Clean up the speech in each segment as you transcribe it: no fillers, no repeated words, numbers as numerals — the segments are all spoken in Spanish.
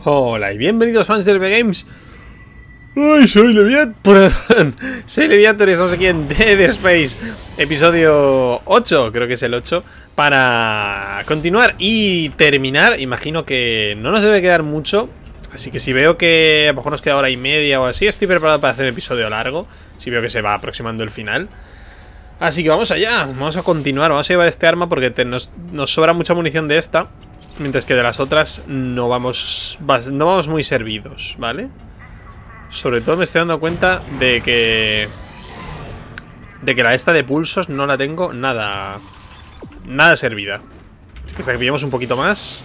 Hola y bienvenidos fans de LB Games. ¡Ay, soy Leviator! Soy Leviator y estamos aquí en Dead Space episodio 8, creo que es el 8, para continuar y terminar. Imagino que no nos debe quedar mucho, así que si veo que a lo mejor nos queda hora y media o así, estoy preparado para hacer un episodio largo, si veo que se va aproximando el final. Así que vamos allá, vamos a continuar, vamos a llevar este arma porque nos sobra mucha munición de esta, mientras que de las otras no vamos muy servidos, ¿vale? Sobre todo me estoy dando cuenta de que la esta de pulsos no la tengo nada servida. Así que hasta que pillemos un poquito más.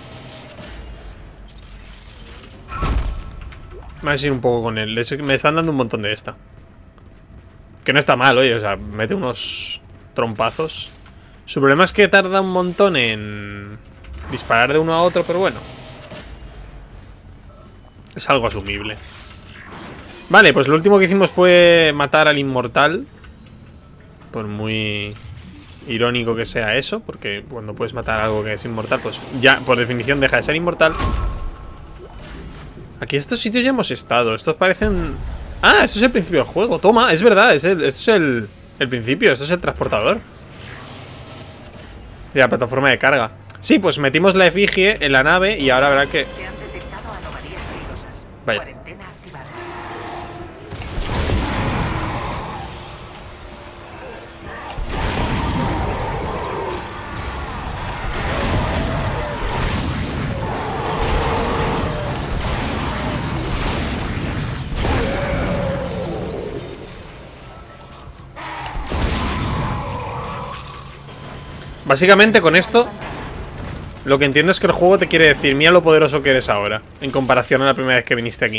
Vamos a ir un poco con él. Me están dando un montón de esta. Que no está mal, oye, o sea, mete unos trompazos. Su problema es que tarda un montón en disparar de uno a otro, pero bueno, es algo asumible. Vale, pues lo último que hicimos fue matar al inmortal. Por muy irónico que sea eso, porque cuando puedes matar algo que es inmortal, pues ya por definición deja de ser inmortal. Aquí en estos sitios ya hemos estado. Estos parecen... Ah, esto es el principio del juego. Toma, es verdad, esto es el principio. Esto es el transportador de la plataforma de carga. Sí, pues metimos la efigie en la nave y ahora verá que... Se han detectado anomalías peligrosas. Vaya. Cuarentena activada. Básicamente con esto lo que entiendo es que el juego te quiere decir: mira lo poderoso que eres ahora, en comparación a la primera vez que viniste aquí.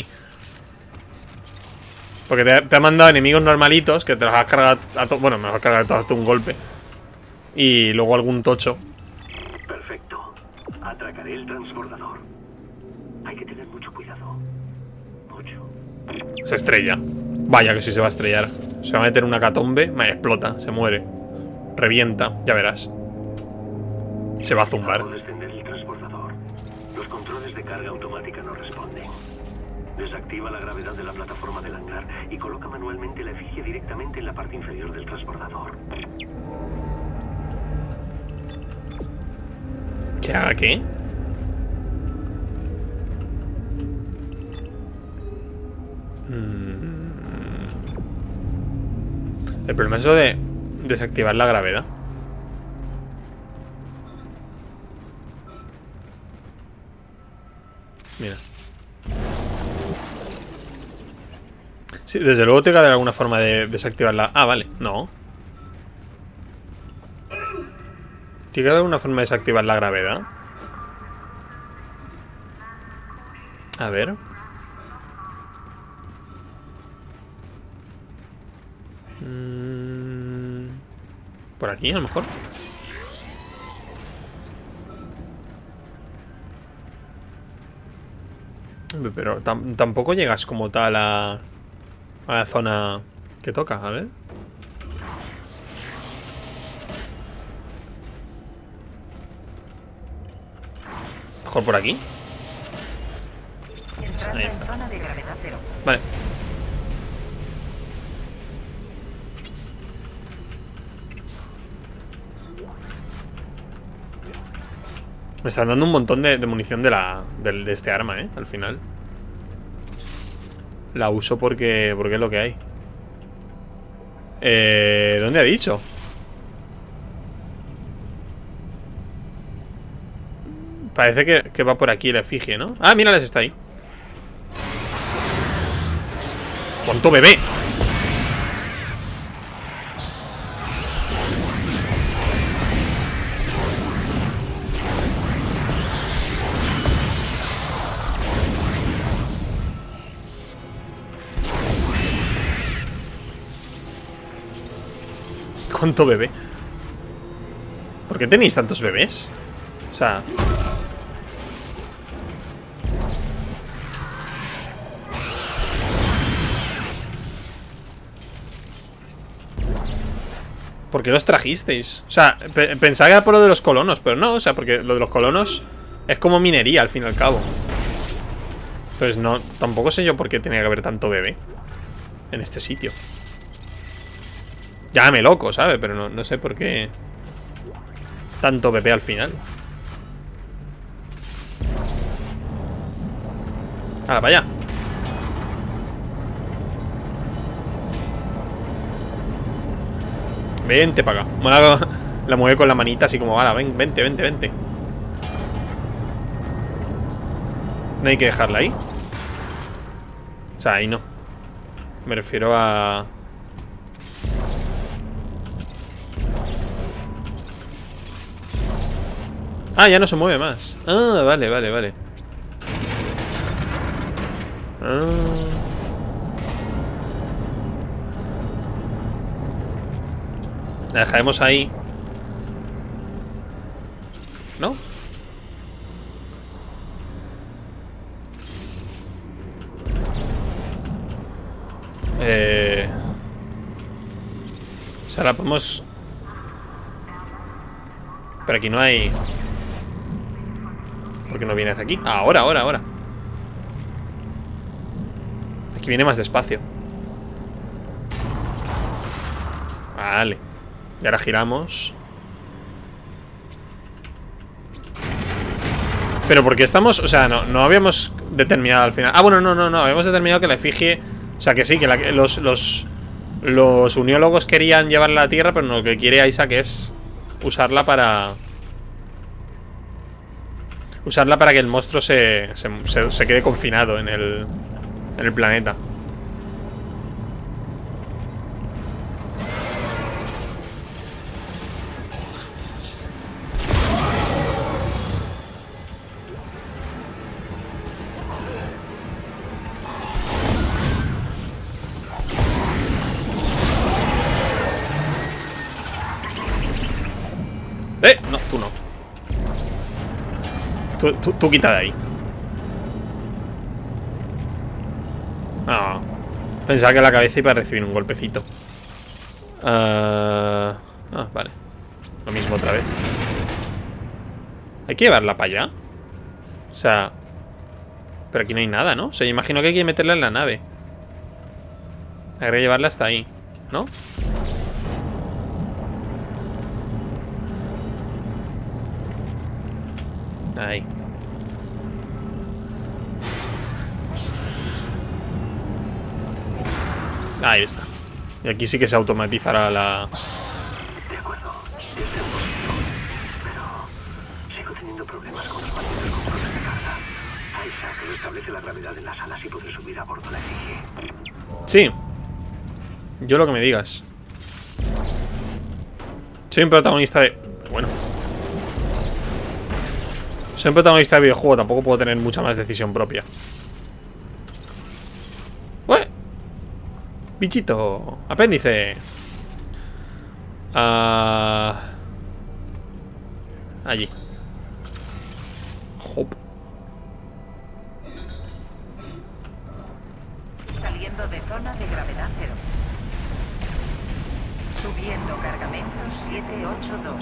Porque te ha mandado enemigos normalitos que te los has cargado bueno, me los has cargado todo un golpe. Y luego algún tocho. Perfecto. Atracaré el transbordador. Hay que tener mucho cuidado. Mucho. Se estrella. Vaya que sí se va a estrellar. Se va a meter una catombe, explota, se muere, revienta, ya verás. Se va a zumbar. Al descender el transbordador, los controles de carga automática no responden. Desactiva la gravedad de la plataforma del hangar y coloca manualmente la efigie directamente en la parte inferior del transbordador. ¿Que haga qué? El problema es lo de desactivar la gravedad. Mira. Sí, desde luego te cabe alguna forma de desactivarla. Ah, vale, no. ¿Tiene que haber alguna forma de desactivar la gravedad? A ver. Por aquí, a lo mejor. Pero tampoco llegas como tal a la zona que toca, a ver. Mejor por aquí. Entrando Ahí en está. zona de gravedad cero. Vale. Me están dando un montón de munición de este arma, al final. La uso porque es lo que hay. ¿Dónde ha dicho? Parece que va por aquí la efigie, ¿no? Ah, mírales, está ahí. ¡Cuánto bebé! ¿Cuánto bebé? ¿Por qué tenéis tantos bebés? O sea... ¿por qué los trajisteis? O sea, pensaba que era por lo de los colonos, pero no, o sea, porque lo de los colonos es como minería, al fin y al cabo. Entonces no, tampoco sé yo por qué tenía que haber tanto bebé en este sitio. Llámame loco, ¿sabes? Pero no sé por qué tanto bebé al final. ¡Hala, para allá! Vente para acá. La mueve con la manita así como, ¡hala, vente! No hay que dejarla ahí. O sea, ahí no. Me refiero a... Ah, ya no se mueve más. Ah, vale. La dejaremos ahí. ¿No? O sea, la podemos... Pero aquí no hay... ¿Por qué no viene hacia aquí? Ahora. Aquí viene más despacio. Vale. Y ahora giramos. Pero porque estamos... O sea, no habíamos determinado al final. Ah, bueno, no. Habíamos determinado que la efigie... O sea, que sí, que los uniólogos querían llevarla a la Tierra, pero lo que quiere Isaac es usarla para... Usarla para que el monstruo se quede confinado en el planeta. No, tú no. Tú quita de ahí. Ah, pensaba que la cabeza iba a recibir un golpecito. Vale. Lo mismo otra vez. ¿Hay que llevarla para allá? O sea... Pero aquí no hay nada, ¿no? O sea, yo imagino que hay que meterla en la nave. Hay que llevarla hasta ahí, ¿no? Ahí. Ahí está. Y aquí sí que se automatizará la... De acuerdo. Pero sigo teniendo problemas con los mandos de control de carga. Isaac restablece la gravedad en las alas y puede subir a bordo la efigie. Sí. Yo lo que me digas. Soy un protagonista de... Bueno. Soy un protagonista de videojuego, tampoco puedo tener mucha más decisión propia. ¡Ué! Bichito. Apéndice. Allí. Hop. Saliendo de zona de gravedad cero. Subiendo cargamento 782.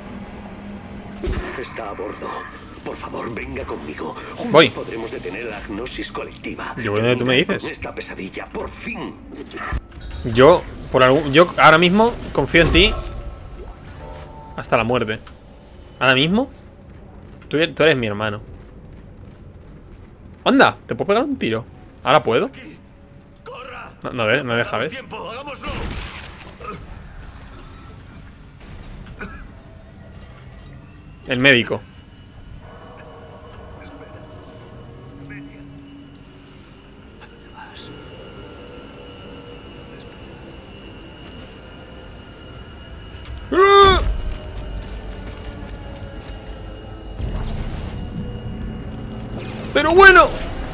Está a bordo. Por favor, venga conmigo. Juntos Voy. podremos detener la agnosis colectiva. Yo voy donde tú me dices. Con esta pesadilla, por fin. Yo ahora mismo confío en ti hasta la muerte. Ahora mismo tú eres mi hermano. Anda, te puedo pegar un tiro. Ahora puedo. No deja, ¿ves? El médico. Pero bueno.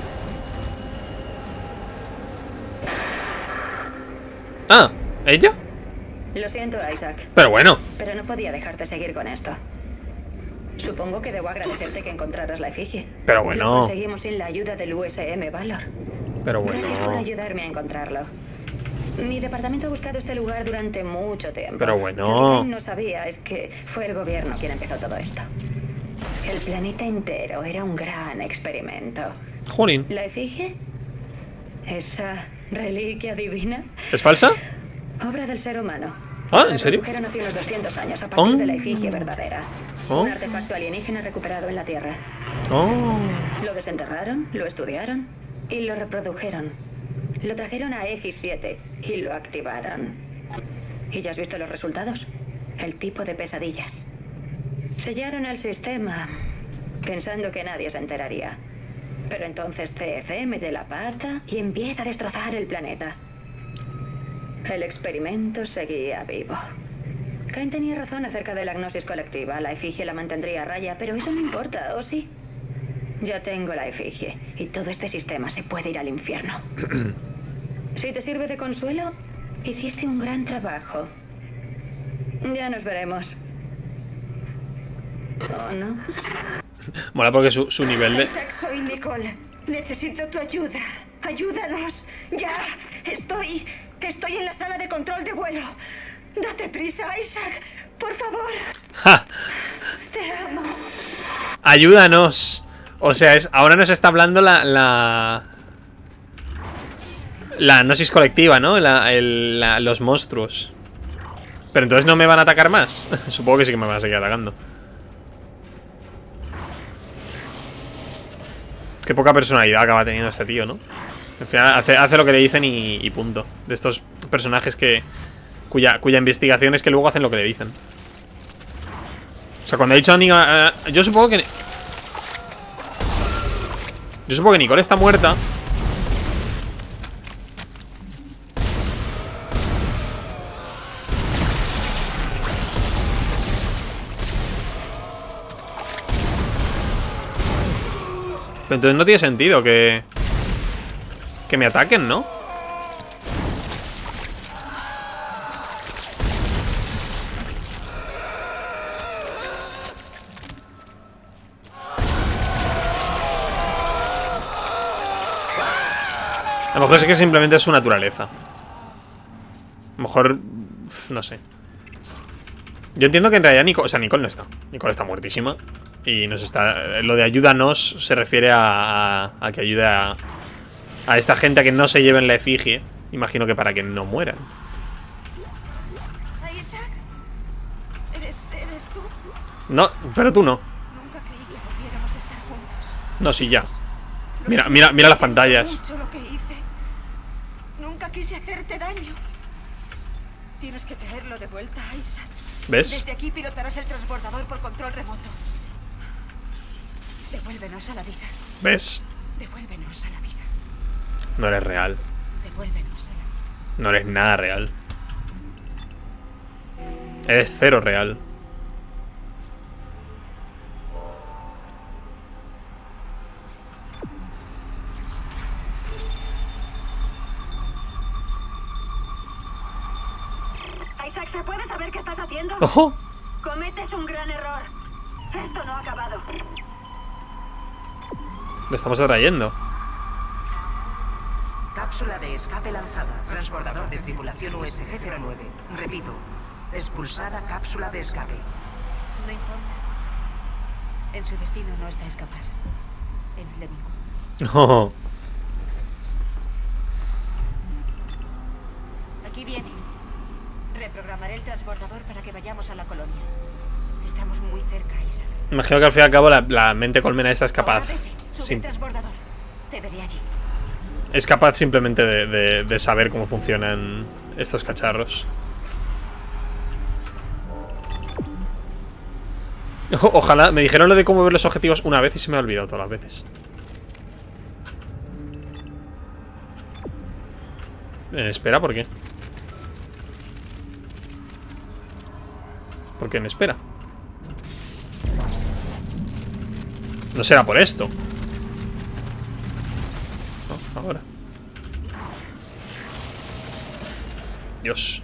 Ah, ¿ella? Lo siento, Isaac. Pero bueno. Pero no podía dejarte seguir con esto. Supongo que debo agradecerte que encontraras la efigie. Pero bueno. Lo conseguimos sin la ayuda del USM Valor. Pero Gracias por bueno. ayudarme a encontrarlo. Mi departamento ha buscado este lugar durante mucho tiempo. Pero bueno. Lo que no sabía es que fue el gobierno quien empezó todo esto. El planeta entero era un gran experimento. Jolín. ¿La efigie? ¿Esa reliquia divina? ¿Es falsa? Obra del ser humano. Ah, ¿en serio? La produjeron hace unos 200 años a partir de la efigie verdadera. Oh. Un artefacto alienígena recuperado en la Tierra. Oh. Lo desenterraron, lo estudiaron y lo reprodujeron. Lo trajeron a X7 y lo activaron. ¿Y ya has visto los resultados? El tipo de pesadillas. Sellaron el sistema pensando que nadie se enteraría. Pero entonces CF mete la pata y empieza a destrozar el planeta. El experimento seguía vivo. Cain tenía razón acerca de la gnosis colectiva. La efigie la mantendría a raya, pero eso no importa, ¿o sí? Ya tengo la efigie y todo este sistema se puede ir al infierno. Si te sirve de consuelo, hiciste un gran trabajo. Ya nos veremos. ¿O no? Mola porque su nivel de... Isaac, soy Nicole. Necesito tu ayuda. Ayúdanos. Ya. Estoy en la sala de control de vuelo. Date prisa, Isaac. Por favor. ¡Ja! Te amo. Ayúdanos. O sea, ahora nos está hablando la gnosis colectiva, ¿no? Los monstruos. Pero entonces no me van a atacar más. Supongo que sí que me van a seguir atacando. Qué poca personalidad acaba teniendo este tío, ¿no? Al final hace lo que le dicen y punto. De estos personajes cuya investigación es que luego hacen lo que le dicen. O sea, cuando ha dicho yo supongo que Nicole está muerta. Pero entonces no tiene sentido que me ataquen, ¿no? A lo mejor es que simplemente es su naturaleza. A lo mejor... no sé. Yo entiendo que en realidad Nicole no está. Nicole está muertísima. Y nos está... Lo de ayúdanos se refiere a que ayude a esta gente a que no se lleven la efigie. Imagino que para que no mueran. Isaac. ¿Eres tú? No, pero tú no. Nunca creí que volviéramos a estar juntos. No, sí, ya. Mira las pantallas. Mucho lo que hice. Nunca quise hacerte daño. Tienes que traerlo de vuelta, Isaac. ¿Ves? Desde aquí pilotarás el transbordador por control remoto. Devuélvenos a la vida. ¿Ves? Devuélvenos a la vida. No eres real. Devuélvenos a la vida. No eres nada real. Eres cero real. Isaac, ¿se puede saber qué estás haciendo? ¡Ojo! Cometes un gran error. Esto no ha acabado. Lo estamos atrayendo. Cápsula de escape lanzada. Transbordador de tripulación USG-09. Repito. Expulsada cápsula de escape. No importa. En su destino no está escapar. En Lemming. Oh. Aquí viene. Reprogramaré el transbordador para que vayamos a la colonia. Estamos muy cerca, Isaac. Imagino que al fin y al cabo la mente colmena esta es capaz. Ahora vete. Sube el transbordador. Te veré allí. Es capaz simplemente de saber cómo funcionan estos cacharros. Ojalá, me dijeron lo de cómo ver los objetivos una vez y se me ha olvidado todas las veces. Espera, ¿por qué? ¿Por qué no espera? No será por esto. No, ahora. Dios.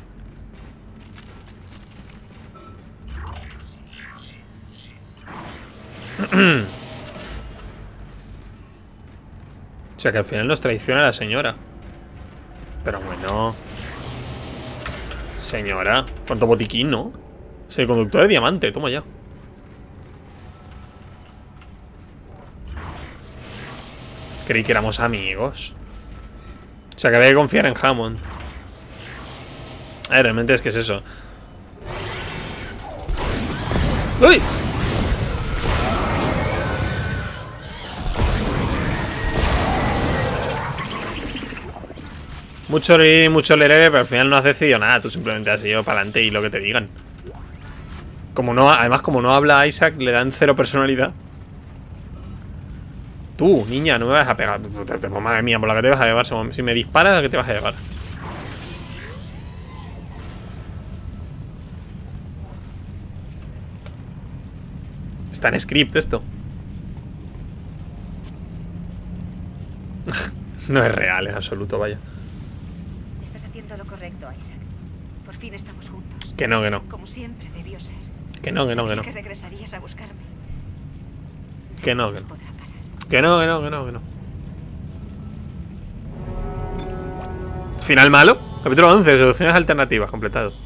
O sea que al final nos traiciona la señora. Pero bueno. Señora, cuánto botiquín, ¿no? Soy conductor de diamante, toma ya. Creí que éramos amigos. O sea, que había que confiar en Hammond. Realmente es que es eso. ¡Uy! Mucho leer, mucho leer, pero al final no has decidido nada. Tú simplemente has ido para adelante y lo que te digan. Además, como no habla Isaac, le dan 0 personalidad. Tú, niña, no me vas a pegar. Madre mía, por la que te vas a llevar. Si me disparas, ¿qué te vas a llevar? Está en script esto. No es real en absoluto, vaya. Estás haciendo lo correcto, Isaac. Por fin estamos juntos. Que no, que no. Como siempre debió ser. Que no, que no, que no. Que regresarías a buscarme. Que no, que no. Podrá parar. Que no, que no, que no, que no. Final malo. Capítulo 11, soluciones alternativas, completado.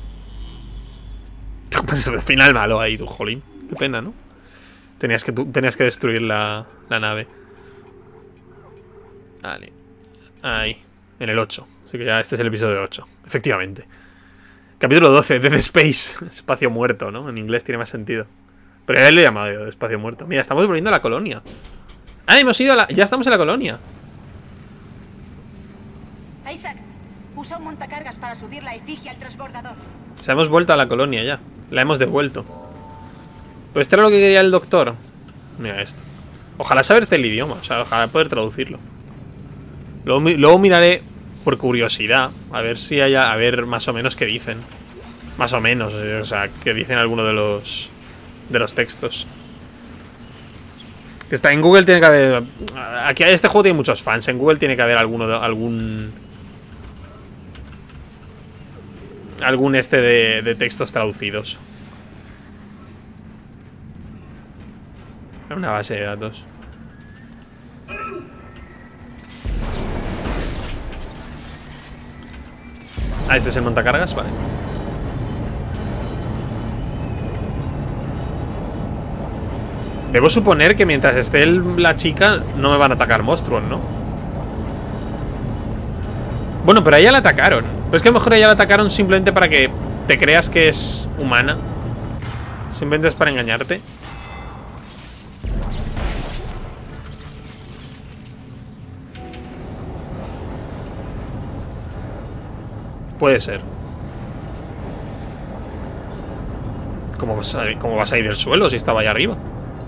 Final malo ahí, tú, jolín. Qué pena, ¿no? Tenías que destruir la nave. Vale. Ahí. En el 8. Así que ya este es el episodio 8. Efectivamente. Capítulo 12, Dead Space. Espacio muerto, ¿no? En inglés tiene más sentido. Pero ya lo he llamado yo, de espacio muerto. Mira, estamos volviendo a la colonia. Ah, hemos ido a la... Ya estamos en la colonia. Isaac, usa un montacargas para subir la efigie al transbordador. O sea, hemos vuelto a la colonia ya. La hemos devuelto. Pues esto era lo que quería el doctor. Mira esto. Ojalá saberte el idioma. O sea, ojalá poder traducirlo. Luego miraré por curiosidad. A ver si hay... A ver más o menos qué dicen. Más o menos. O sea, qué dicen alguno de los textos. Que está en Google, tiene que haber... Aquí este juego tiene muchos fans. En Google tiene que haber algún de textos traducidos. Una base de datos. Ah, este es el montacargas, vale. Debo suponer que mientras esté la chica no me van a atacar monstruos, ¿no? Bueno, pero a ella la atacaron. Pero es que a lo mejor a ella la atacaron simplemente para que te creas que es humana. Simplemente es para engañarte. Puede ser. ¿Cómo vas a ir del suelo si estaba allá arriba?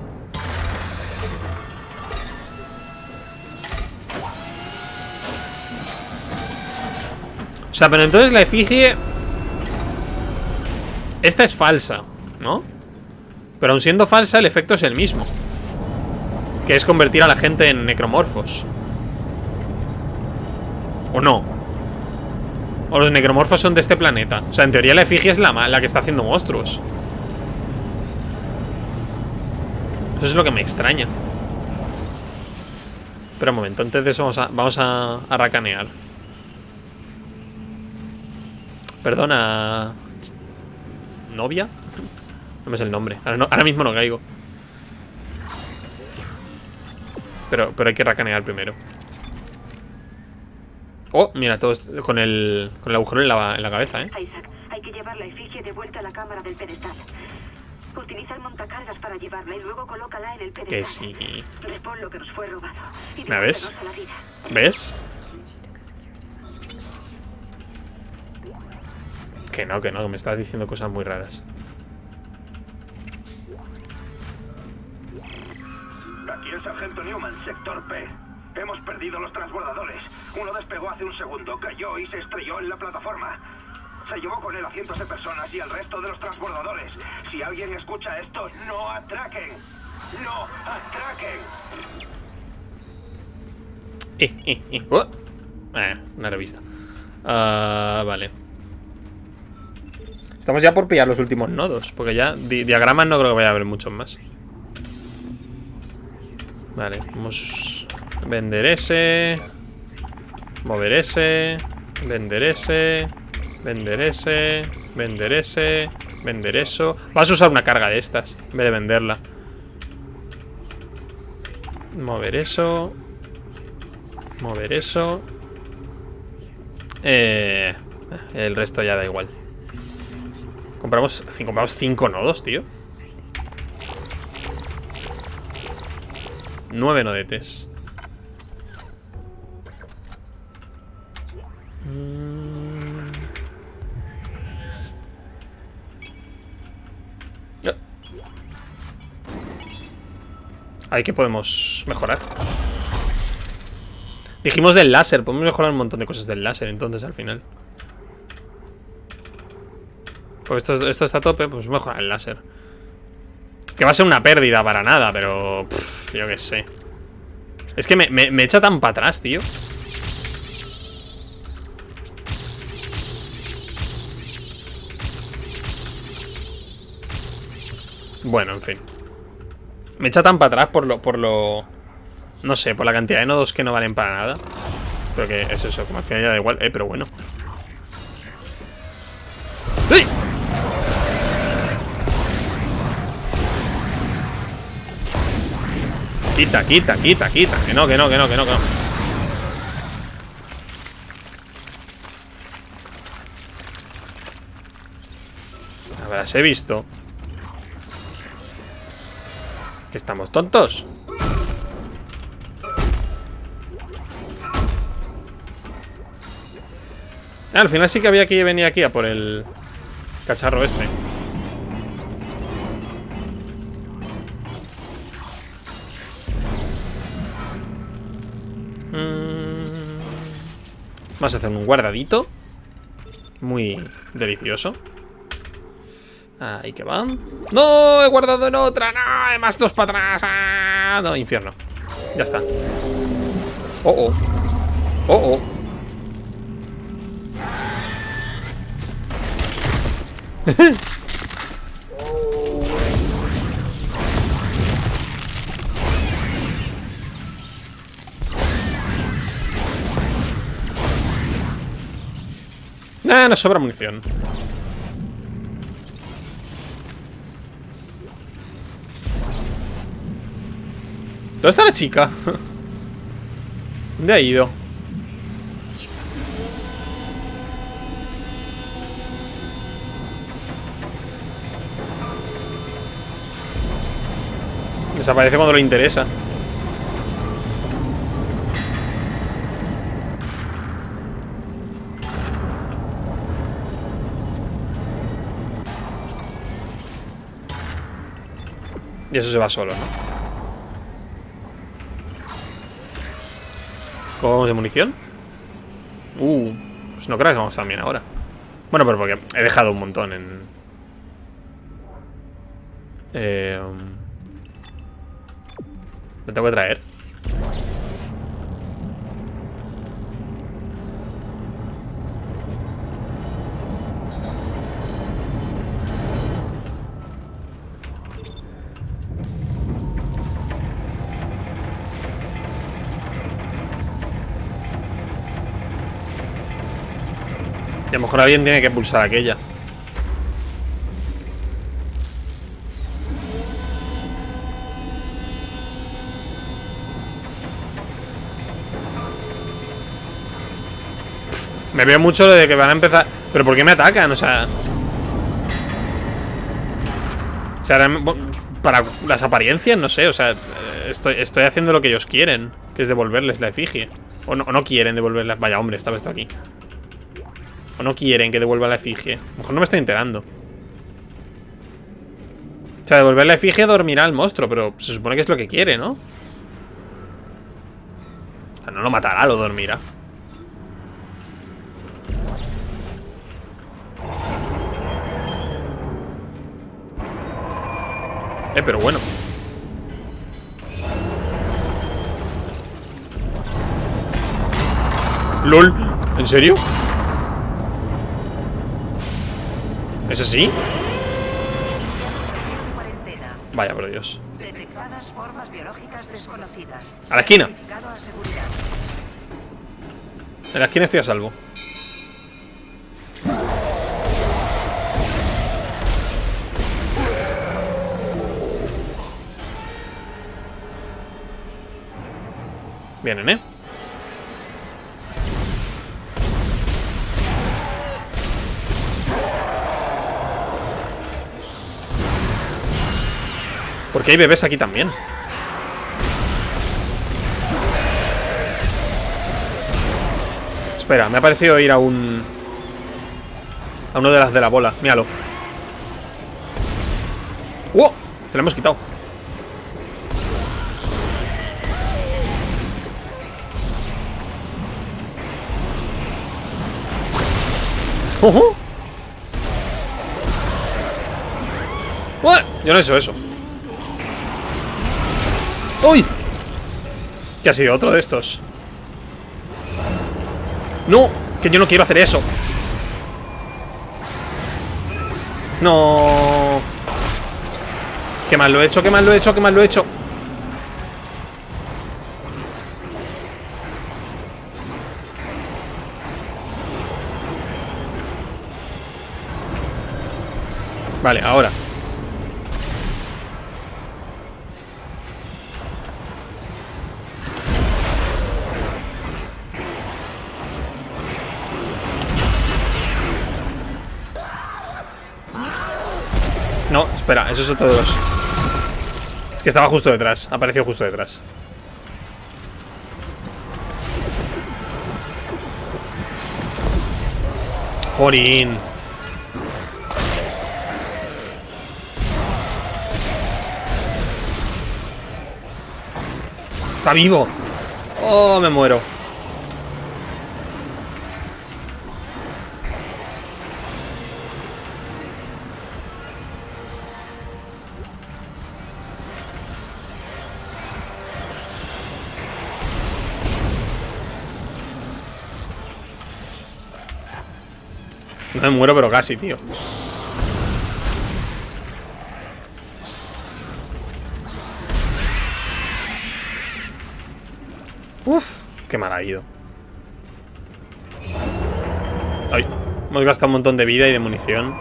O sea, pero entonces la efigie... Esta es falsa, ¿no? Pero aun siendo falsa, el efecto es el mismo. Que es convertir a la gente en necromorfos. ¿O no? O los necromorfos son de este planeta. O sea, en teoría la efigie es la que está haciendo monstruos. Eso es lo que me extraña. Espera un momento, antes de eso vamos a racanear. Perdona. ¿Novia? No me sé el nombre. Ahora mismo no caigo. Pero hay que racanear primero. Oh, mira, todo esto, con el agujero en la cabeza, ¿eh? Isaac, hay que llevar la efigie de vuelta a la cámara del pedestal. Utiliza el montacargas para llevarla y luego colócala en el pedestal. Que sí. Repon lo que nos fue robado. Y ¿Me ves? devuélvenos a la vida. ¿Ves? Que no, que me estás diciendo cosas muy raras. Aquí el sargento Newman, sector P. Hemos perdido los transbordadores. Uno despegó hace un segundo, cayó y se estrelló en la plataforma. Se llevó con él a cientos de personas y al resto de los transbordadores. Si alguien escucha esto, no atraquen. ¡No atraquen! Una revista. Vale. Estamos ya por pillar los últimos nodos. Porque ya diagramas no creo que vaya a haber muchos más. Vale, vamos a vender ese. Mover ese. Vender ese. Vender ese. Vender ese. Vender eso. Vas a usar una carga de estas en vez de venderla. Mover eso. Mover eso. El resto ya da igual. Compramos 5 nodos, tío. 9 nodetes. Ahí que podemos mejorar. Dijimos del láser. Podemos mejorar un montón de cosas del láser entonces al final. Pues esto está a tope. Pues mejorar el láser. Que va a ser una pérdida para nada, pero yo qué sé. Es que me echa tan para atrás, tío. Bueno, en fin. Me echa tan para atrás por lo... No sé, por la cantidad de nodos que no valen para nada. Pero que es eso, como al final ya da igual. Pero bueno. ¡Uy! Quita. Que no. Habrás visto. ¿Que estamos tontos? Al final sí que había que venir aquí a por el cacharro este. Vamos a hacer un guardadito. Muy delicioso. Ahí que va. ¡No! He guardado en otra. ¡No! Además 2 para atrás. ¡Ah! No, infierno. Ya está. Oh. Nah, nos sobra munición. ¿Dónde está la chica? ¿Dónde ha ido? Desaparece cuando le interesa. Y eso se va solo, ¿no? ¿Cómo vamos de munición? Pues no creo que vamos tan bien ahora. Bueno, pero porque he dejado un montón en... ¿Lo tengo que traer? Y a lo mejor alguien tiene que pulsar aquella. Me veo mucho lo de que van a empezar. ¿Pero por qué me atacan? O sea, para las apariencias, no sé. O sea, estoy haciendo lo que ellos quieren, que es devolverles la efigie. O no quieren devolverla. Vaya, hombre, estaba esto aquí. O no quieren que devuelva la efigie. A lo mejor no me estoy enterando. O sea, devolver la efigie dormirá al monstruo, pero se supone que es lo que quiere, ¿no? O sea, no lo matará, lo dormirá. Pero bueno. LOL, ¿en serio? ¿Es así? Vaya, por Dios. Detectadas formas biológicas desconocidas. A la esquina. Certificado a seguridad. En la esquina estoy a salvo. Vienen, Porque hay bebés aquí también. Espera, me ha parecido ir a uno de las de la bola. Míralo. ¡Wow! Se lo hemos quitado. ¡Ojo! ¡Uah! Yo no he hecho eso. ¡Uy! ¿Qué ha sido otro de estos? ¡No! Que yo no quiero hacer eso. ¡No! ¡Qué mal lo he hecho! ¡Qué mal lo he hecho! ¡Qué mal lo he hecho! Vale, ahora. No, espera, eso es otro de los... Es que estaba justo detrás, apareció justo detrás. Jorín. Está vivo. Oh, me muero. No me muero, pero casi, tío. Uf, qué mal ha ido. Ay, hemos gastado un montón de vida y de munición.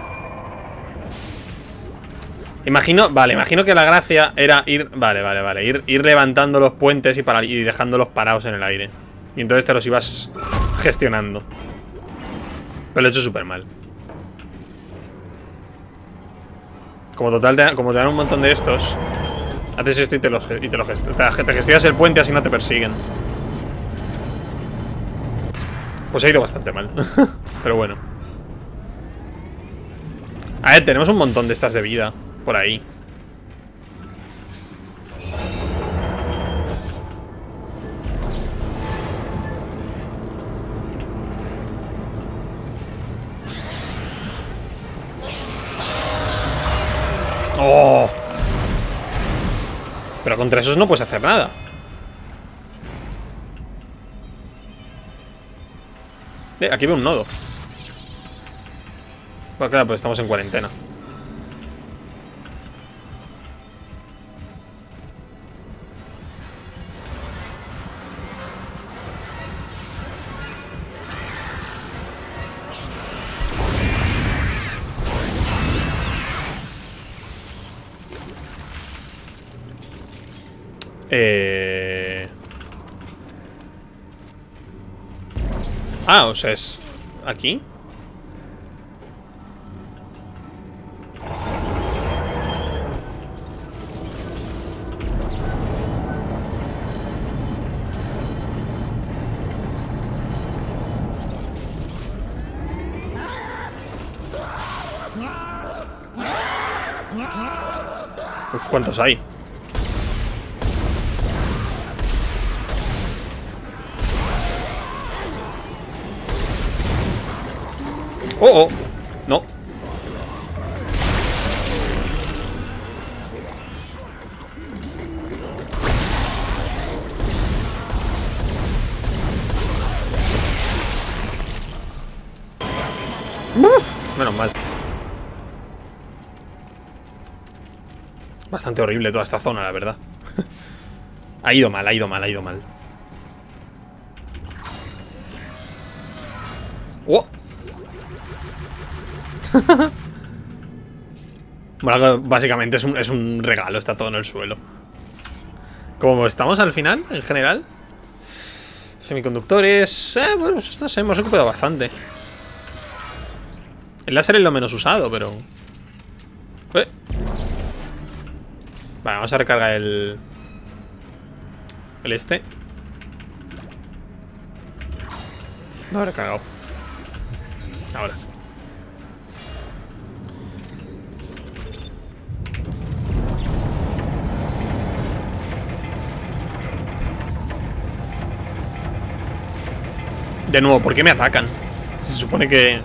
Imagino que la gracia era ir... Vale. Ir levantando los puentes y dejándolos parados en el aire. Y entonces te los ibas gestionando. Pero lo he hecho súper mal. Como total, como te dan un montón de estos, haces esto y te lo gestionas. Te gestionas el puente, así no te persiguen. Pues ha ido bastante mal. Pero bueno. A ver, tenemos un montón de estas de vida por ahí. ¡Oh! Pero contra esos no puedes hacer nada. Aquí veo un nodo. Bueno, claro, pues estamos en cuarentena. Ah, o sea, es aquí. Uf, ¿cuántos hay? Oh, no. Menos mal. Bastante horrible toda esta zona, la verdad. Ha ido mal. ¡Oh! Bueno, básicamente es un regalo, está todo en el suelo. Como estamos al final, en general. Semiconductores. Bueno, no sé, hemos recuperado bastante. El láser es lo menos usado, pero... Vale, vamos a recargar el este. No, recargado. Ahora. De nuevo, ¿por qué me atacan? Se supone que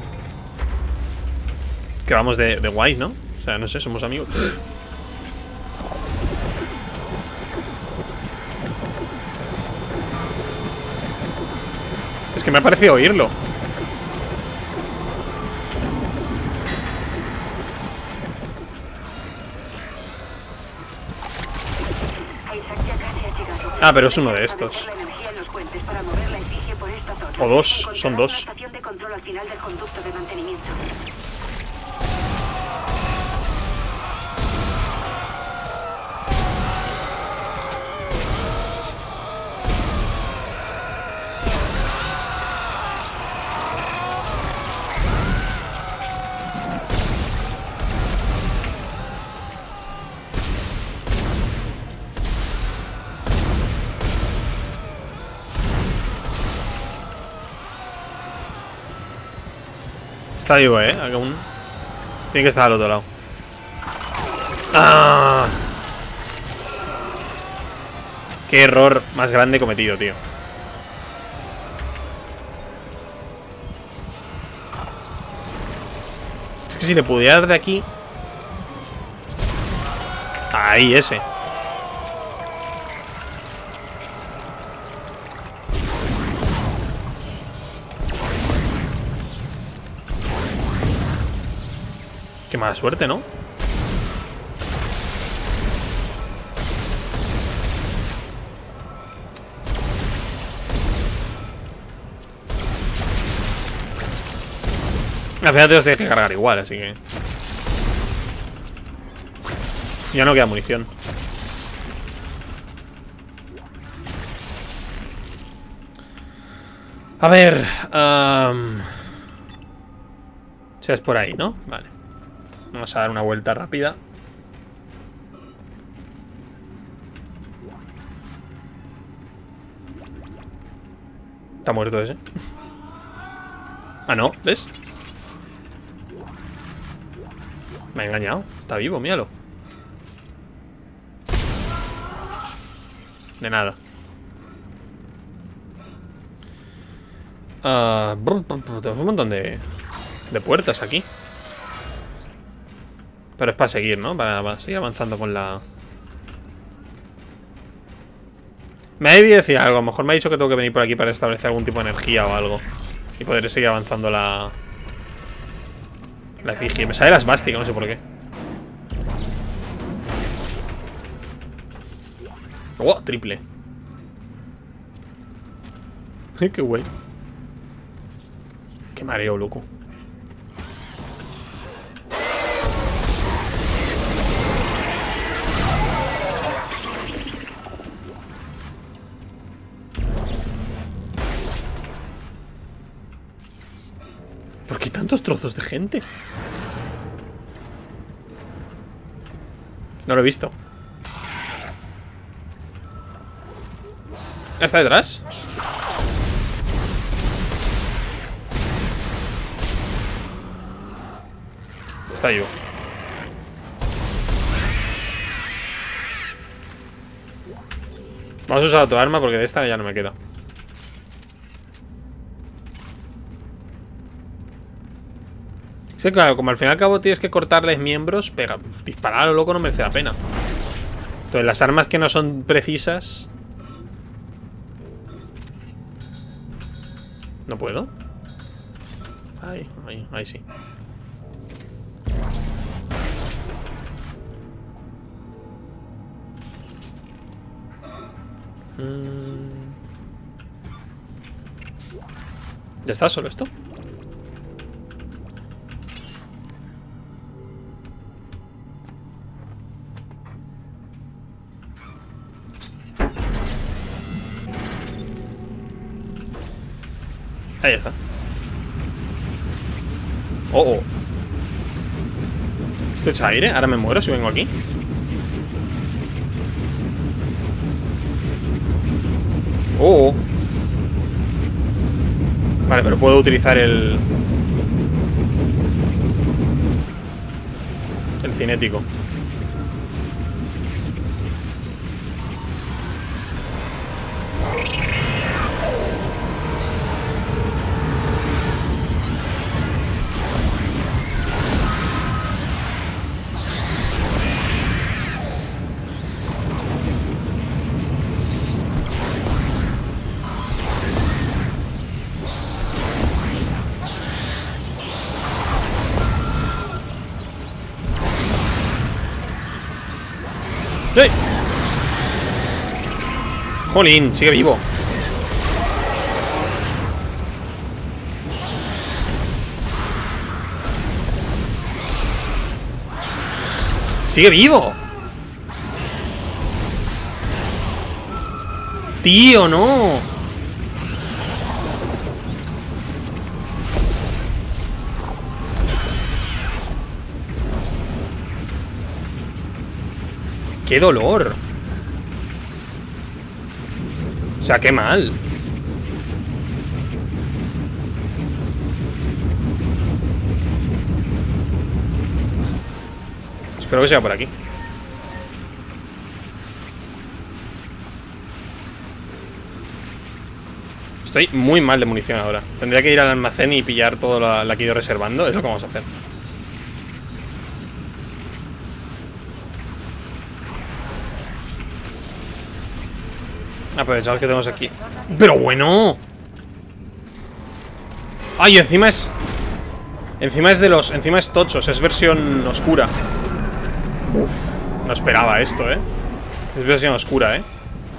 vamos de guay, ¿no? O sea, no sé, somos amigos. Es que me ha parecido oírlo. Ah, pero es uno de estos. O dos, son dos. Está vivo, aún. Tiene que estar al otro lado. ¡Ah! Qué error más grande cometido, tío. Es que si le pudiera dar de aquí. Ahí, ese. Qué mala suerte, ¿no? Al final te los tienes que cargar igual, así que... Ya no queda munición. A ver... Si es por ahí, ¿no? Vale. Vamos a dar una vuelta rápida. Está muerto ese. Ah, no, ¿ves? Me ha engañado. Está vivo, míralo. De nada. Tenemos un montón de puertas aquí. Pero es para seguir, ¿no? Para seguir avanzando con la... Me ha debido decir algo. A lo mejor me ha dicho que tengo que venir por aquí para establecer algún tipo de energía o algo. Y poder seguir avanzando la efigie. Me sale la esvástica, no sé por qué. ¡Oh! Triple. ¡Qué guay! ¡Qué mareo, loco! ¿Por qué tantos trozos de gente? No lo he visto. ¿Está detrás? Está yo. Vamos a usar tu arma porque de esta ya no me queda. Sí, claro, como al fin y al cabo tienes que cortarles miembros, pega. Disparar a lo loco no merece la pena. Entonces las armas que no son precisas... ¿No puedo? Ahí sí. ¿Ya está solo esto? Ahí está. Oh. ¿Esto echa aire? Ahora me muero si vengo aquí. Oh. Vale, pero puedo utilizar el cinético. ¡Sí! Jolín, sigue vivo. ¡Sigue vivo! ¡Tío, no! ¡Qué dolor! O sea, qué mal. Espero que sea por aquí. Estoy muy mal de munición ahora. Tendría que ir al almacén y pillar todo lo que he ido reservando. Es lo que vamos a hacer. Aprovechamos que tenemos aquí. ¡Pero bueno! ¡Ay! Encima es... Encima es tochos. Es versión oscura. Uf. No esperaba esto, ¿eh? Es versión oscura, ¿eh?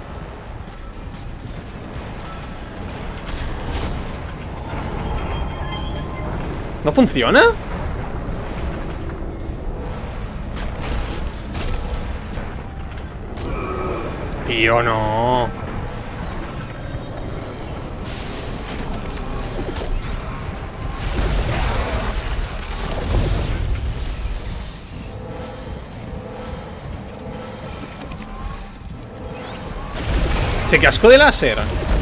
¿No funciona? Tío, no. Che, qué asco de láser.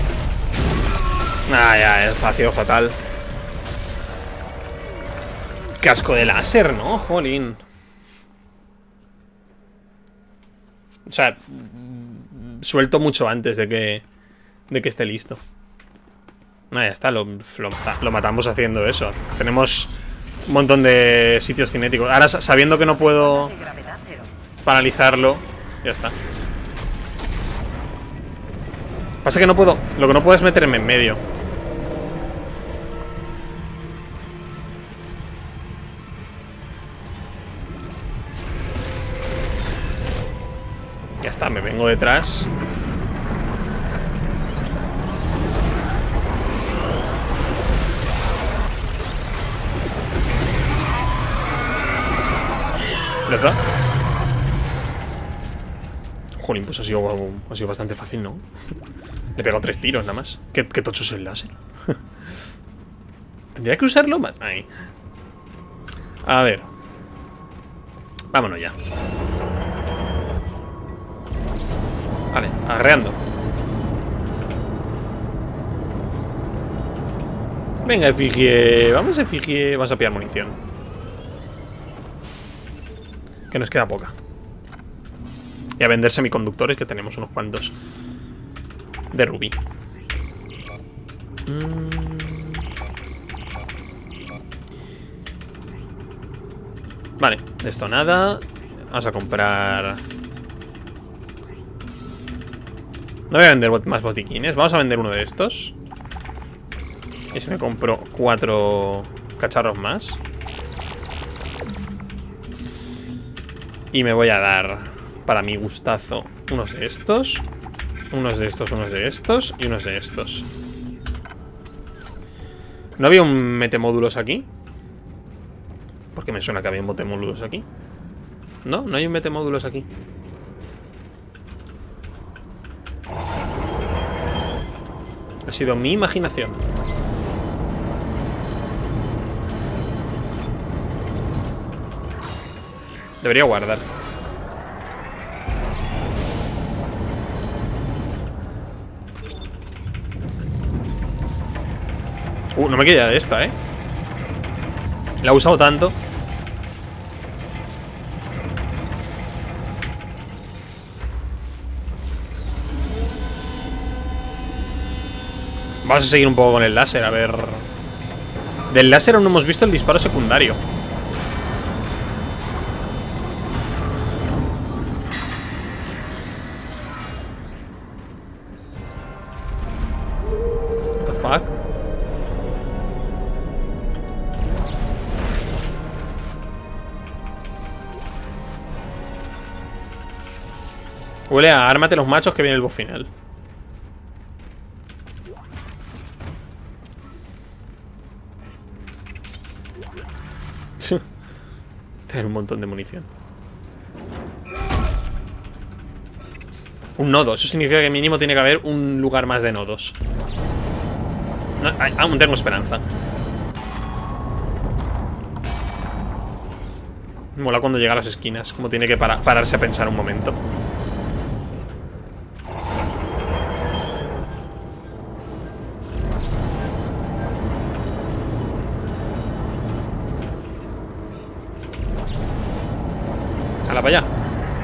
Ah, ya, está haciendo fatal. Qué asco de láser, ¿no? Jolín. O sea, suelto mucho antes de que esté listo. Ah, ya está, lo matamos haciendo eso. Tenemos un montón de sitios cinéticos. Ahora, sabiendo que no puedo paralizarlo, ya está. Pasa que no puedo. Lo que no puedo es meterme en medio. Ya está, me vengo detrás. ¿Ya está? Jolín, pues ha sido bastante fácil, ¿no? Le he pegado 3 tiros nada más. ¿Qué tocho es el láser? Tendría que usarlo más. Ahí. A ver. Vámonos ya. Vale, agarreando. Venga, efigie. Vamos a efigie. Vamos a pillar munición. Que nos queda poca. Y a vender semiconductores, que tenemos unos cuantos. De rubí. Vale, de esto nada. Vamos a comprar... No voy a vender más botiquines. Vamos a vender uno de estos. Y si me compro 4 cacharros más. Y me voy a dar, para mi gustazo, unos de estos. Unos de estos, unos de estos. Y unos de estos. ¿No había un metemódulos aquí? Porque me suena que había un metemódulos aquí. No, no hay un metemódulos aquí. Ha sido mi imaginación. Debería guardar. No me queda de esta, La he usado tanto. Vamos a seguir un poco con el láser, a ver. Del láser aún no hemos visto el disparo secundario. What the fuck? Huele a ármate los machos que viene el boss final. Tener un montón de munición. Un nodo, eso significa que mínimo tiene que haber un lugar más de nodos. No, aún tengo esperanza. Mola cuando llega a las esquinas, como tiene que pararse a pensar un momento. Hala para allá.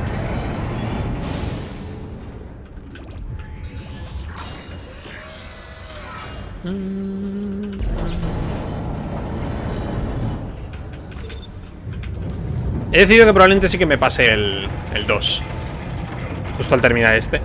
He decidido que probablemente sí que me pase el 2. Justo al terminar este.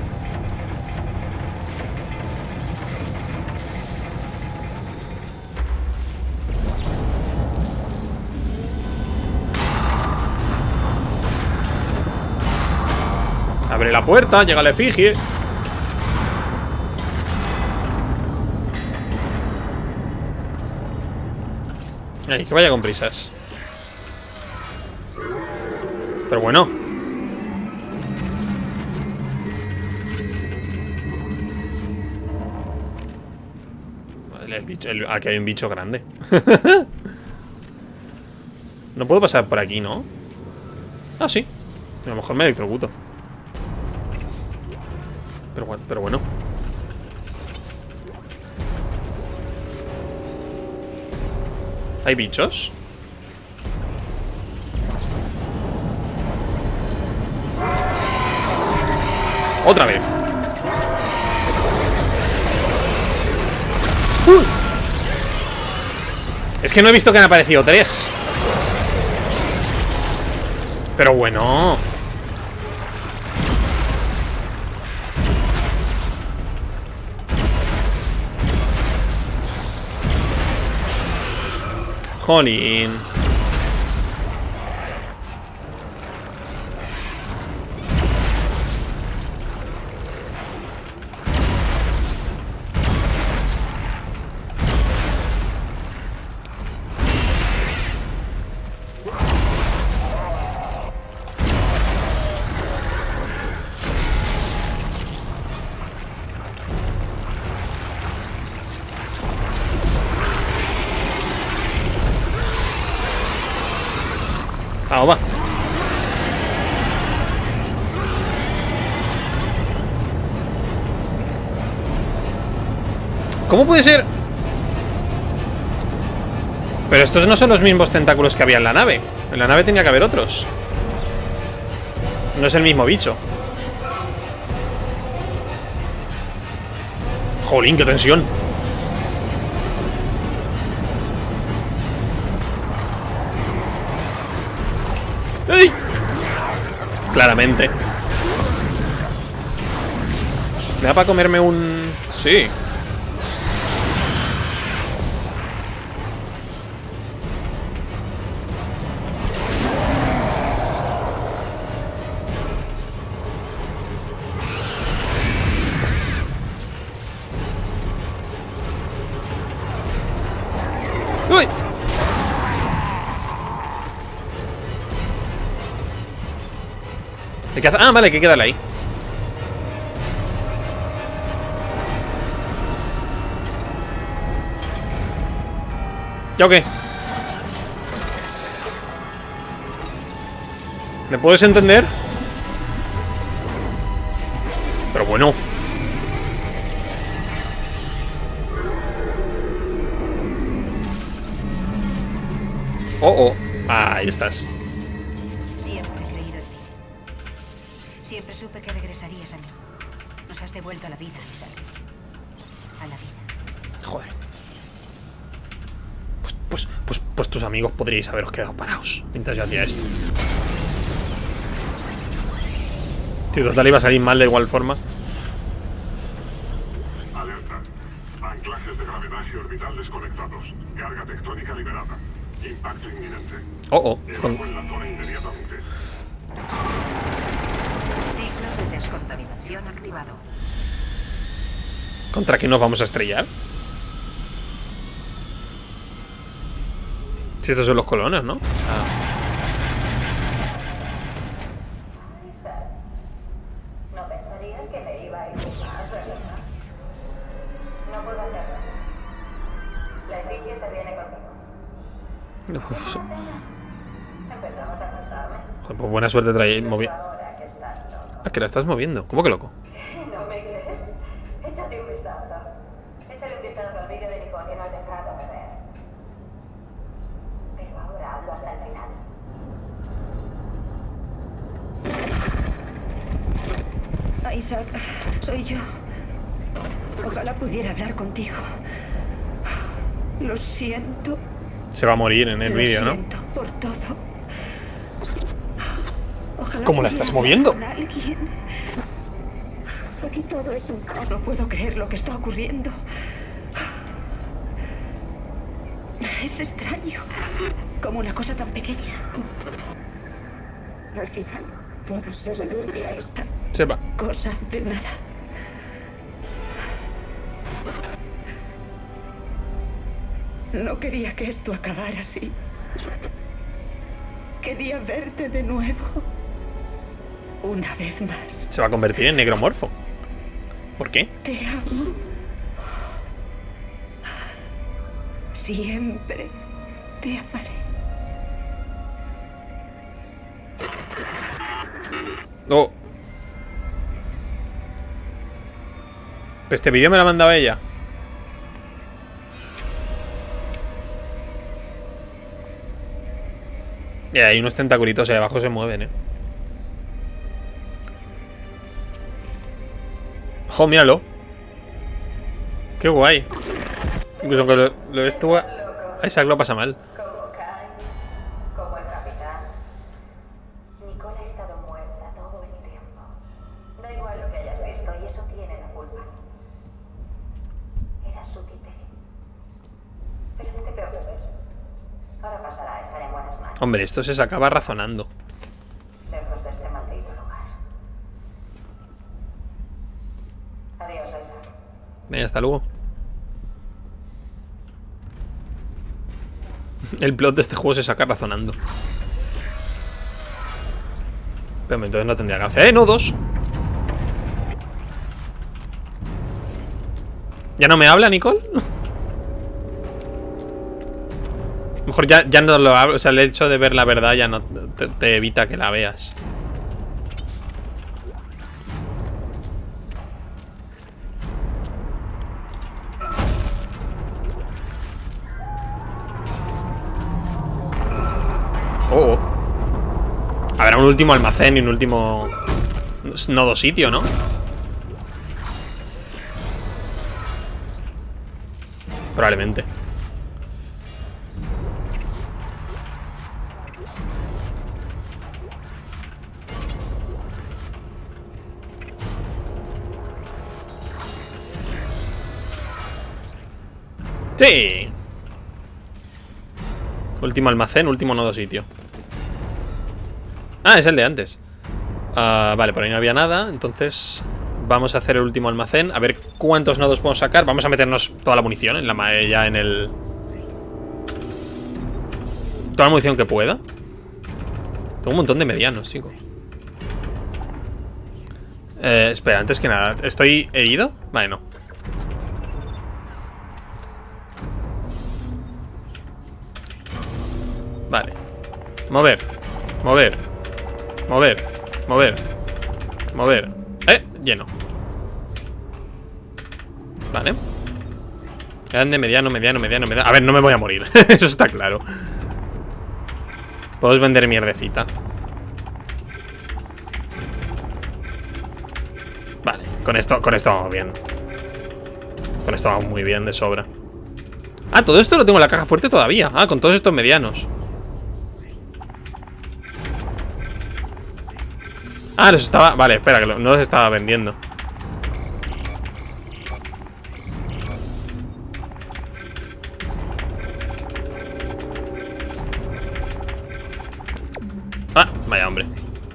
Abre la puerta, llega la efigie. Ay, que vaya con prisas. Pero bueno. Vale, aquí hay un bicho grande. No puedo pasar por aquí, ¿no? Ah, sí. A lo mejor me electrocuto. Pero bueno. ¿Hay bichos? Otra vez. Es que no he visto que han aparecido 3. Pero bueno. Jolín. Ah, va. ¿Cómo puede ser? Pero estos no son los mismos tentáculos que había en la nave. En la nave tenía que haber otros. No es el mismo bicho. Jolín, qué tensión. ¡Ey! Claramente. ¿Me da para comerme un...? Sí. ¡Uy! Hay que hacer... Ah, vale, hay que quedarle ahí. ¿Ya o qué? ¿Me puedes entender? Pero bueno. Oh. Ahí estás. Siempre he creído en ti. Siempre supe que regresarías a mí. Nos has devuelto a la vida, Isaac. A la vida. Joder. Pues tus amigos podríais haberos quedado parados mientras yo hacía esto. Si total iba a salir mal de igual forma. Alerta. Anclajes de gravedad y orbital desconectados. Carga tectónica liberada. Impacto inminente. Evacúen la zona inmediatamente. Ciclo de descontaminación activado. ¿Contra quién nos vamos a estrellar? Si estos son los colonos, ¿no? O sea... No pensarías que me iba a ir más, ¿verdad? No puedo hacerlo. La efigie se viene conmigo. Empezamos a juntarme. Joder, pues buena suerte trae moviendo. Ahora que estás loco. ¿A que la estás moviendo? ¿Cómo que loco? ¿No me crees? Échale un vistazo. Échale un vistazo al vídeo de Nicole que no has dejado de ver. Pero ahora hazlo hasta el final. Isaac, soy yo. Ojalá pudiera hablar contigo. Lo siento. Se va a morir en el vídeo, ¿no? Lo siento por todo. Ojalá ¿Cómo la estás moviendo? pudiera hablar con alguien. Aquí todo es un caos. No puedo creer lo que está ocurriendo. Es extraño. Como una cosa tan pequeña. Al final, todo se reduce a esta Se va. cosa de nada. No quería que esto acabara así. Quería verte de nuevo. Una vez más. Se va a convertir en negromorfo. ¿Por qué? Te amo. Siempre te amaré. Oh. Este vídeo me lo ha mandado ella. Y hay unos tentaculitos ahí abajo se mueven, ¡Jo, míralo! ¡Qué guay! Incluso aunque lo ves tú, a Isaac lo pasa mal. Como Kai, como el capitán. Nicole ha estado muerta todo el tiempo. Da igual lo que hayas visto y eso tiene la culpa. Era su títere. Pero no te preocupes. Ahora pasará a estar en buenas manos. Hombre, esto se acaba razonando. Lejos de este maldito lugar. Adiós, Isaac. Venga, hasta luego. El plot de este juego se saca razonando. Pero entonces no tendría gracia. No, dos. ¿Ya no me habla, Nicole? Mejor ya no lo hablo. O sea, el hecho de ver la verdad ya no te evita que la veas. Oh. Habrá un último almacén y un último nodo sitio, ¿no? Probablemente. Sí. Último almacén, último nodo sitio. Ah, es el de antes. Vale, por ahí no había nada. Entonces vamos a hacer el último almacén. A ver cuántos nodos podemos sacar. Vamos a meternos toda la munición en ya en el... Toda la munición que pueda. Tengo un montón de medianos, chicos. Espera, antes que nada, ¿estoy herido? Vale, no. Vale. Mover. Mover. Mover. Mover. Mover. Lleno. Vale. Grande, mediano, mediano, mediano, mediano. A ver, no me voy a morir. Eso está claro. Podemos vender mierdecita. Vale, con esto vamos bien. Con esto vamos muy bien, de sobra. Ah, todo esto lo tengo en la caja fuerte todavía. Ah, con todos estos medianos. Ah, los estaba... Vale, espera, que no los estaba vendiendo. Ah, vaya hombre.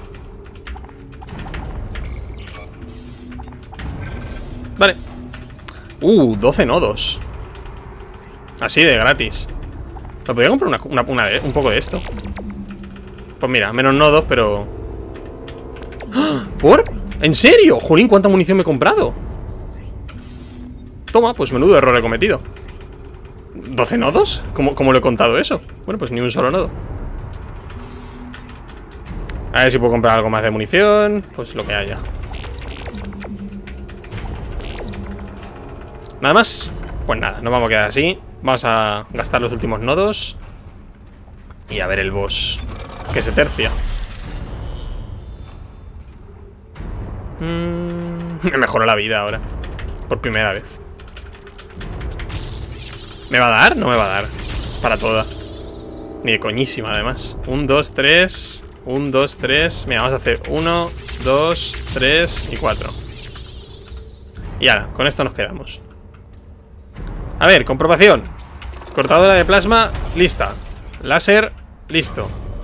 Vale. 12 nodos. Así de gratis. Me podría comprar un poco de esto. Pues mira, menos nodos, pero... ¡Ah! ¿Por? ¿En serio? Jolín, ¿cuánta munición me he comprado? Toma, pues menudo error he cometido. ¿12 nodos? ¿Cómo lo he contado eso? Bueno, pues ni un solo nodo. A ver si puedo comprar algo más de munición. Pues lo que haya. ¿Nada más? Pues nada, nos vamos a quedar así. Vamos a gastar los últimos nodos. Y a ver el boss, que se tercia. Me mejoró la vida ahora. Por primera vez. ¿Me va a dar? No me va a dar. Para toda. Ni de coñísima, además. 1, 2, 3. 1, 2, 3. Mira, vamos a hacer 1, 2, 3 y 4. Y ahora, con esto nos quedamos. A ver, comprobación. Cortadora de plasma, lista. Láser, listo.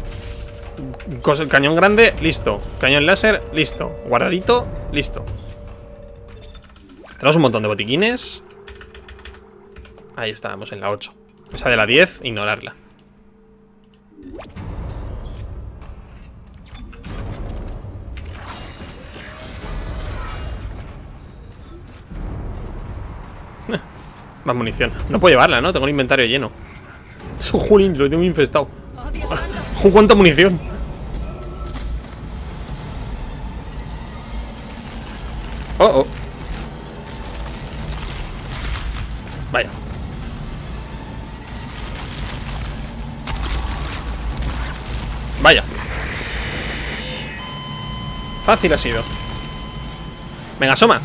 Cañón grande, listo. Cañón láser, listo. Guardadito, listo. Tenemos un montón de botiquines. Ahí estábamos en la 8. Esa de la 10, ignorarla. Más munición. No puedo llevarla, ¿no? Tengo el inventario lleno. Jolín, lo tengo infestado. ¿Cuánta munición? Oh. Vaya. Vaya. Fácil ha sido. Venga, asoma.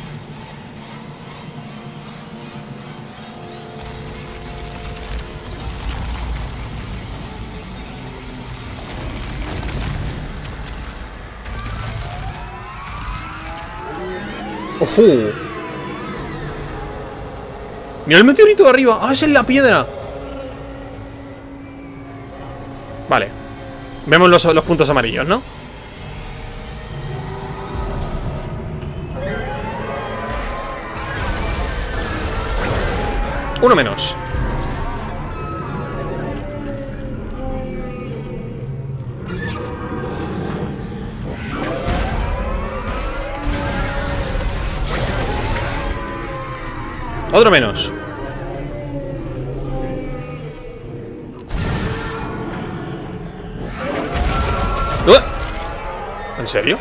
¡Ojo! Mira el meteorito de arriba. ¡Ah, es en la piedra! Vale. Vemos los puntos amarillos, ¿no? Uno menos. Otro menos. ¿En serio?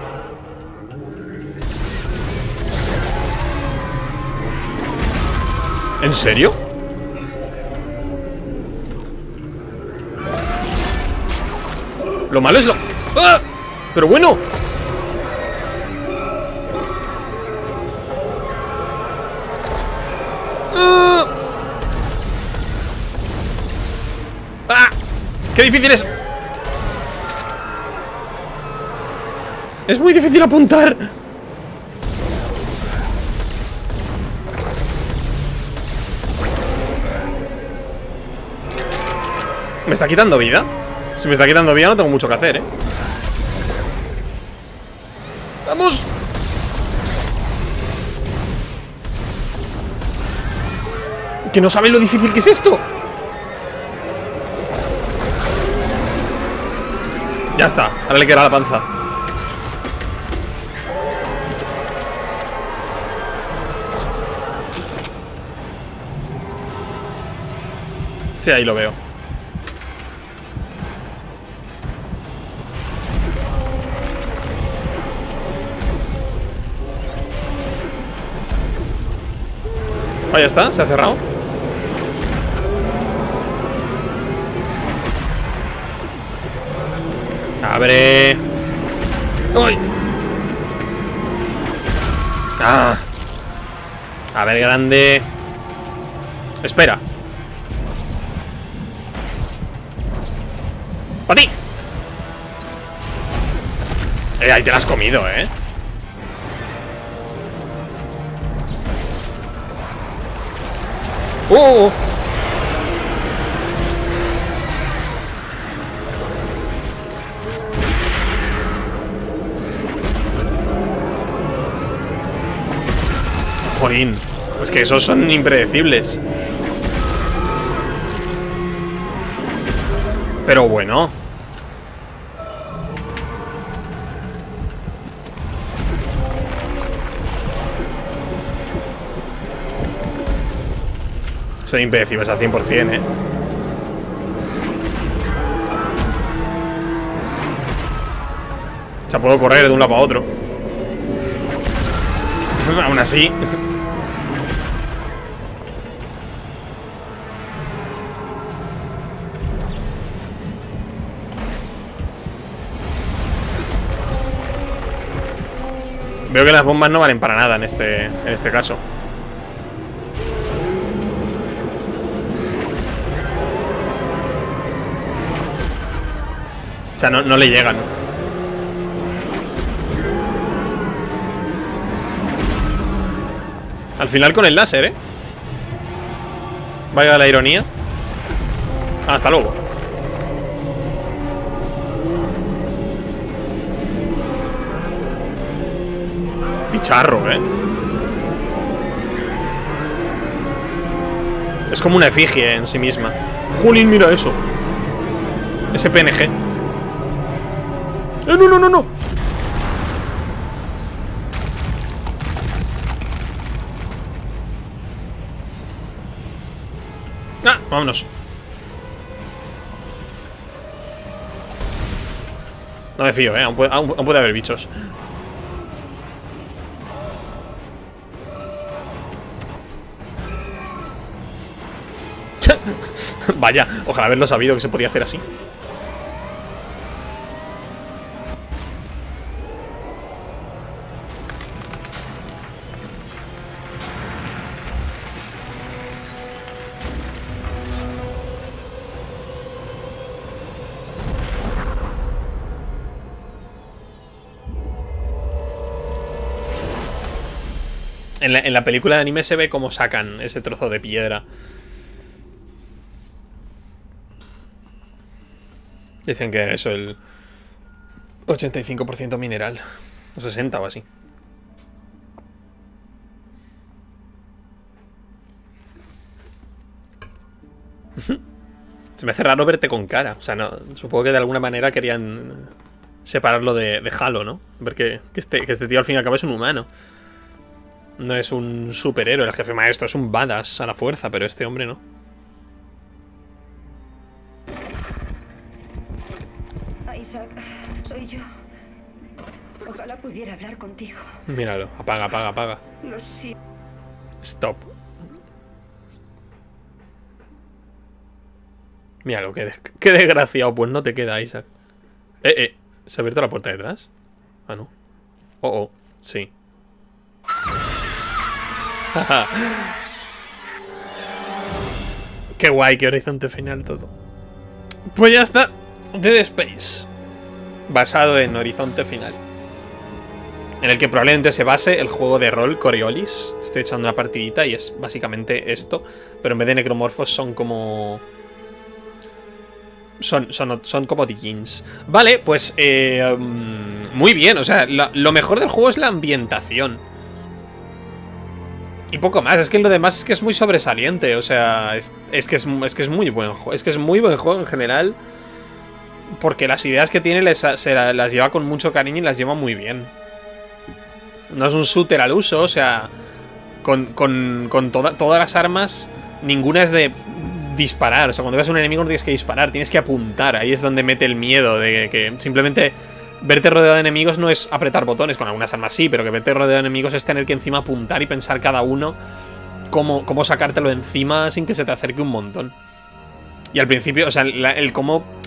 ¿En serio? Lo malo es lo... ¡Ah! Pero bueno. ¡Ah! ¡Qué difícil es! Es muy difícil apuntar. ¿Me está quitando vida? Si me está quitando vida no tengo mucho que hacer, ¿eh? ¡Vamos! Que no saben lo difícil que es esto. Ya está, ahora le queda la panza. Sí, ahí lo veo. Ah, ya está, se ha cerrado. ¡Abre! ¡Uy! ¡Ah! A ver, grande. Espera. ¡Para ti! Ahí te la has comido, ¿eh? ¡Oh! Jolín. Es que esos son impredecibles. Pero bueno. Son impredecibles al 100%, ¿eh? O sea, puedo correr de un lado para otro. Aún así. Veo que las bombas no valen para nada en este caso. O sea, no le llegan. Al final con el láser, ¿eh? Vaya la ironía. Hasta luego. Picharro, ¿eh? Es como una efigie en sí misma. Jolín, mira eso. Ese PNG. ¡No! ¡Ah! Vámonos. No me fío, aún puede haber bichos. Vaya, ojalá haberlo sabido que se podía hacer así. En la película de anime se ve cómo sacan ese trozo de piedra. Dicen que eso, el 85% mineral. O 60 o así. Se me hace raro verte con cara. O sea, no, supongo que de alguna manera querían separarlo de Halo, ¿no? Ver que este tío al fin y al cabo es un humano. No es un superhéroe, el jefe maestro es un badass a la fuerza, pero este hombre no. Isaac, soy yo. Ojalá pudiera hablar contigo. Míralo, apaga. Lo siento. Stop. Míralo, qué desgraciado. Pues no te queda, Isaac. ¿Se ha abierto la puerta detrás? Ah, no. Oh, sí. Qué guay, qué horizonte final todo. Pues ya está. Dead Space, basado en Horizonte Final, en el que probablemente se base el juego de rol Coriolis. Estoy echando una partidita y es básicamente esto, pero en vez de necromorfos son como... Son como Dickens. Vale, pues muy bien, o sea, lo mejor del juego es la ambientación. Y poco más, es que lo demás es que es muy sobresaliente. O sea, es que es muy buen juego. Es que es muy buen juego en general, porque las ideas que tiene las lleva con mucho cariño y las lleva muy bien. No es un shooter al uso, o sea, con todas las armas, ninguna es de disparar. O sea, cuando ves a un enemigo no tienes que disparar, tienes que apuntar. Ahí es donde mete el miedo de que simplemente verte rodeado de enemigos no es apretar botones. Con algunas armas sí, pero que verte rodeado de enemigos es tener que encima apuntar y pensar cada uno cómo sacártelo encima sin que se te acerque un montón. Y al principio, o sea, el cómo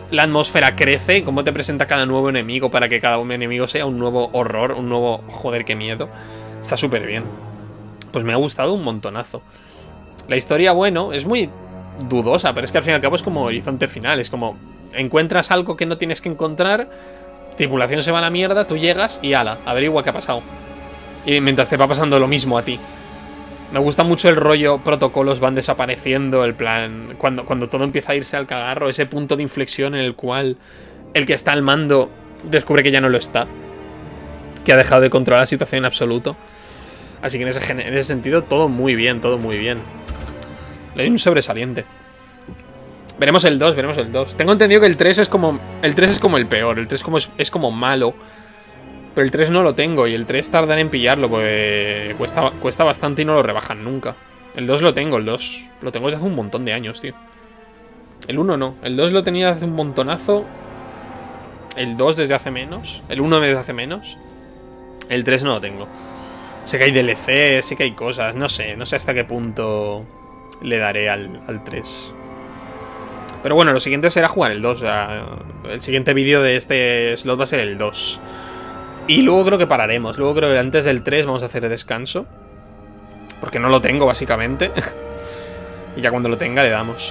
la atmósfera crece, cómo te presenta cada nuevo enemigo para que cada enemigo sea un nuevo horror, un nuevo... Joder, qué miedo. Está súper bien. Pues me ha gustado un montonazo. La historia, bueno, es muy dudosa, pero es que al fin y al cabo es como horizonte final. Es como, encuentras algo que no tienes que encontrar, tripulación se va a la mierda, tú llegas y ala, averigua qué ha pasado. Y mientras te va pasando lo mismo a ti. Me gusta mucho el rollo, protocolos van desapareciendo, el plan... Cuando todo empieza a irse al cagarro, ese punto de inflexión en el cual el que está al mando descubre que ya no lo está. Que ha dejado de controlar la situación en absoluto. Así que en ese sentido, todo muy bien, todo muy bien. Le doy un sobresaliente. Veremos el 2, veremos el 2. Tengo entendido que el 3 es como... El 3 es como el peor, el 3 es como malo. Pero el 3 no lo tengo y el 3 tardan en pillarlo porque cuesta bastante y no lo rebajan nunca. El 2 lo tengo, el 2 lo tengo desde hace un montón de años, tío. El 1 no, el 2 lo tenía hace un montonazo. El 2 desde hace menos. El 1 desde hace menos. El 3 no lo tengo. Sé que hay DLC, sé que hay cosas. No sé hasta qué punto le daré al 3. Pero bueno, lo siguiente será jugar el 2. O sea, el siguiente vídeo de este slot va a ser el 2. Y luego creo que pararemos. Luego creo que antes del 3 vamos a hacer descanso. Porque no lo tengo, básicamente. Y ya cuando lo tenga le damos.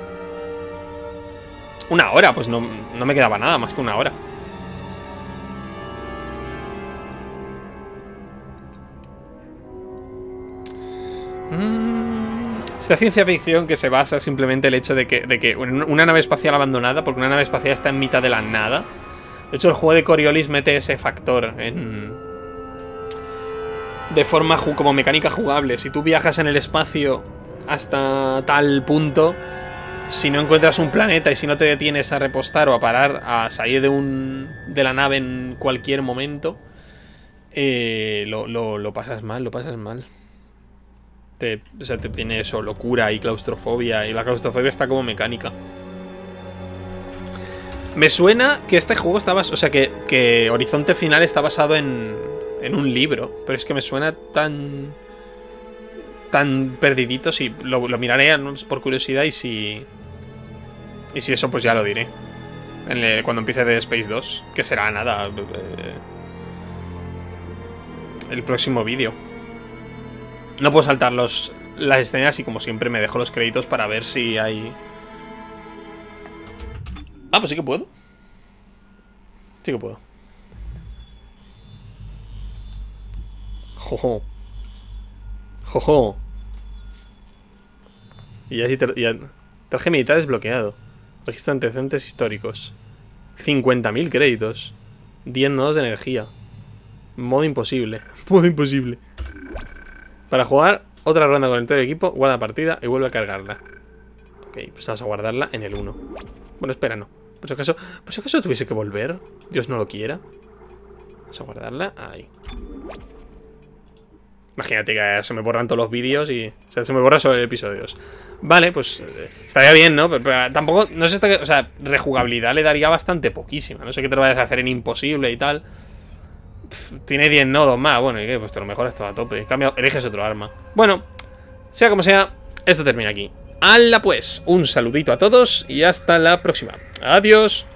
Una hora, pues no me quedaba nada más que una hora. Esta ciencia ficción que se basa simplemente en el hecho de que una nave espacial abandonada, porque una nave espacial está en mitad de la nada. De hecho, el juego de Coriolis mete ese factor de forma como mecánica jugable. Si tú viajas en el espacio hasta tal punto, si no encuentras un planeta y si no te detienes a repostar o a parar, a salir de la nave en cualquier momento, lo pasas mal, lo pasas mal. O sea, te tiene eso, locura y claustrofobia. Y la claustrofobia está como mecánica. Me suena que este juego está basado... O sea, que Horizonte Final está basado en un libro. Pero es que me suena tan perdidito. Si lo miraré por curiosidad y si eso pues ya lo diré. Cuando empiece Dead Space 2. Que será nada. El próximo vídeo. No puedo saltar las escenas y como siempre me dejo los créditos para ver si hay... Ah, pues sí que puedo. Sí que puedo. Jojo. Jojo. Y ya sí traje militar desbloqueado. Registro antecedentes históricos. 50.000 créditos. 10 nodos de energía. Modo imposible. Modo imposible. Para jugar otra ronda con el todo el equipo, guarda partida y vuelve a cargarla. Ok, pues vamos a guardarla en el 1. Bueno, espera, no. Por si acaso tuviese que volver. Dios no lo quiera. Vamos a guardarla ahí. Imagínate que se me borran todos los vídeos y... O sea, se me borra solo el episodio 2. Vale, pues estaría bien, ¿no? Pero tampoco... No sé hasta qué... O sea, rejugabilidad le daría bastante poquísima. No sé qué te lo vayas a hacer en imposible y tal. Tiene 10 nodos más. Bueno, ¿y qué? Pues te lo mejoras todo a tope. En cambio, eliges otro arma. Bueno, sea como sea, esto termina aquí. ¡Hala pues! Un saludito a todos y hasta la próxima. ¡Adiós!